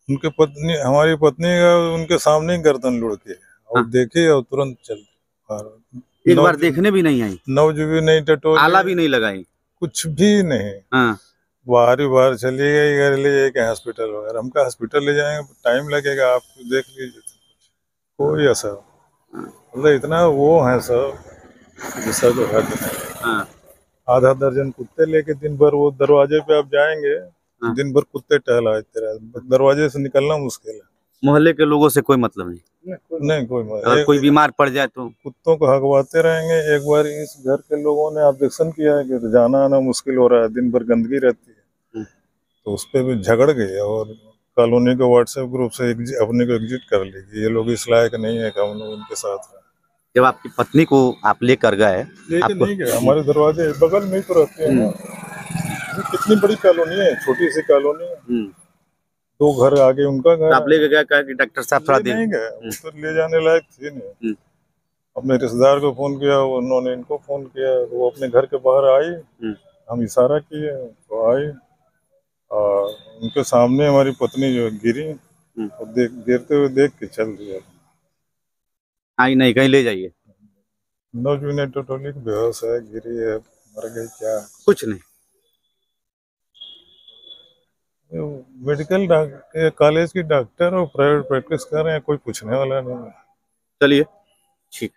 उनके पत्नी, हमारी पत्नी का उनके सामने ही गर्दन लुढ़ के और हाँ। देखे और तुरंत चल। एक बार देखने भी नहीं आई, नौजुबी नहीं टटोली, आला भी नहीं लगाई। कुछ भी नहीं। हाँ। बाहर ही बाहर चली गई, घर ले जाए के हॉस्पिटल वगैरह। हम कहा हॉस्पिटल ले जाएंगे, टाइम लगेगा, आप देख लीजिए। कोई असर, मतलब इतना वो है सब, जैसा जो है। हाँ। आधा दर्जन कुत्ते लेके दिन भर वो दरवाजे पे आप जाएंगे, हाँ। दिन भर कुत्ते टहलाते रहे, दरवाजे से निकलना मुश्किल है। मोहल्ले के लोगों से कोई मतलब नहीं, नहीं कोई अगर कोई बीमार पड़ जाए तो। कुत्तों को हगवाते रहेंगे। एक बार इस घर के लोगों ने ऑब्जेक्शन किया है कि जाना आना मुश्किल हो रहा है, दिन भर गंदगी रहती है, तो उस पर भी झगड़ गए और कॉलोनी के व्हाट्सएप ग्रुप से अपने को एग्जिट कर ली कि ये लोग इस लायक नहीं है कि हम लोग उनके साथ हैं। जब आपकी पत्नी को आप लेकर गए, लेकिन आपको नहीं गया, हमारे दरवाजे बगल में ही तो रहते हैं ना। ये कितनी बड़ी कॉलोनी है, छोटी सी कॉलोनी है, 2 घर आगे उनका तो घर आप है। लेके गया, कहा कि डॉक्टर साहब थोड़ा नहीं देर। गए, वो तो ले जाने लायक थी नहीं। अपने रिश्तेदार को फोन किया, उन्होंने इनको फोन किया, वो अपने घर के बाहर आई, हम इशारा किए तो आई, और उनके सामने हमारी पत्नी जो गिरी, और गिरते हुए देख के चल दिया। आई नहीं, कहीं ले जाइए। नौजवान टोटली बेहोश है, गिरी है, मर गई क्या? कुछ नहीं। मेडिकल कॉलेज की डॉक्टर और प्राइवेट प्रैक्टिस कर रहे हैं, कोई पूछने वाला नहीं है। चलिए, ठीक।